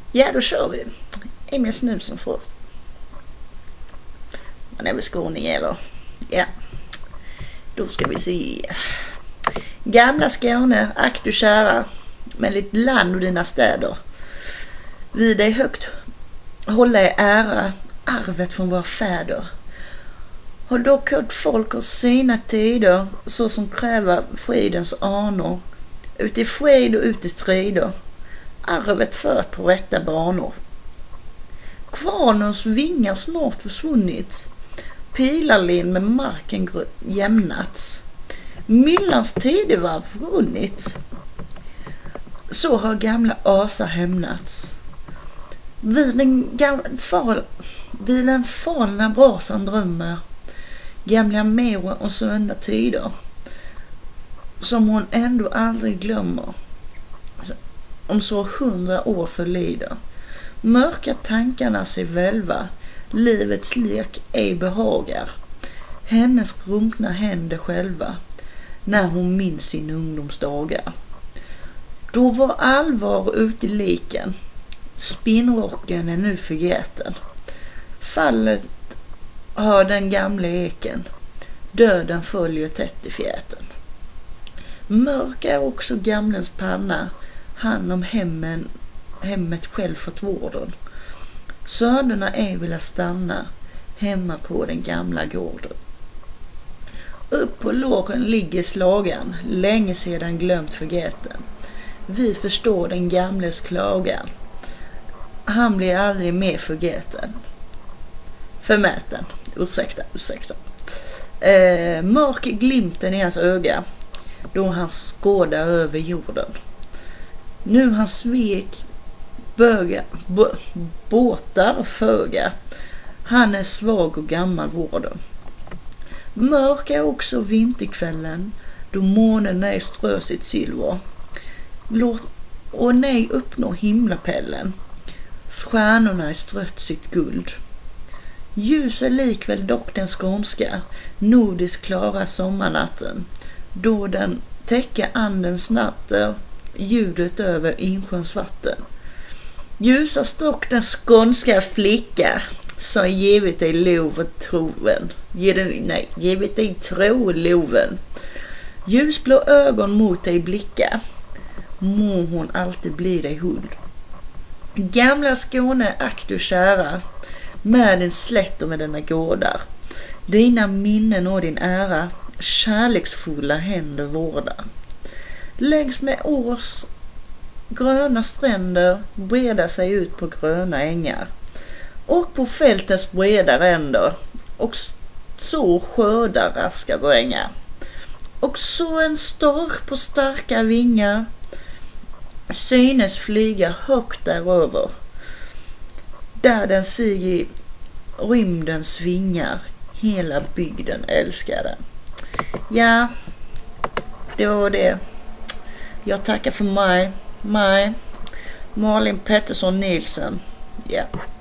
Ja, då kör vi. Emil Snusen först. Man är väl skåning eller? Ja. Då ska vi se. Gamla Skåne, ack du kära, med ditt land och dina städer. Vid dig högt hålla i ära arvet från våra fäder. Har dock hört folk av sina tider så som kräva fridens anor. Ut i fred och ut i strider. Arvet fört på rätta banor. Kvarnens vingar snart försvunnit. Pilarlin med marken jämnats. Myllans tidevarv förunnit. Så har gamla Asa hämnats. Vid den falna brasan drömmer gamla Mera och sönda tider som hon ändå aldrig glömmer. Om så 100 år förlider. Mörka tankarna sig välva, livets lek ej behagar. Hennes skrumpna händer själva, när hon minns sin ungdomsdagar. Då var allvar ut i liken, spinnrocken är nu förgäten. Fallet hör den gamla eken, döden följer tätt i fjäten. Mörk är också gamlens panna, han om hemmet själv fått vården. Sönerna ej vilja stanna hemma på den gamla gården. Upp på låren ligger slagan, länge sedan glömt förgäten. Vi förstår den gamles klagan, han blir aldrig mer förgäten. Förmäten, ursäkta. Mörk glimten i hans öga, då han skådar över jorden. Nu han svek båtar och föga, han är svag och gammal vården. Mörk är också vinterkvällen, då månen ej strö sitt silver. Och nej uppnår himlapellen, stjärnorna är strött sitt guld. Ljus är likväl dock den skånska, nordisk klara sommarnatten, då den täcker andens natter, ljudet över insjöns vatten. Ljusast dock den skånska flicka, som givit dig lov och troven. Givit dig tro och loven. Ljusblå ögon mot dig blicka, må hon alltid bli dig huld. Gamla Skåne, ack du kära, med din slätt och med denna gårdar. Dina minnen och din ära, kärleksfulla händer vårdar. Längs med års gröna stränder breda sig ut på gröna ängar, och på fältets breda ränder, och så skördar raska drängar. Och så en stork på starka vingar synes flyga högt däröver, där den sig i rymden svingar, hela bygden älskar den. Ja, det var det. Jag tackar för mig. Malin Pettersson Nilsen. Ja.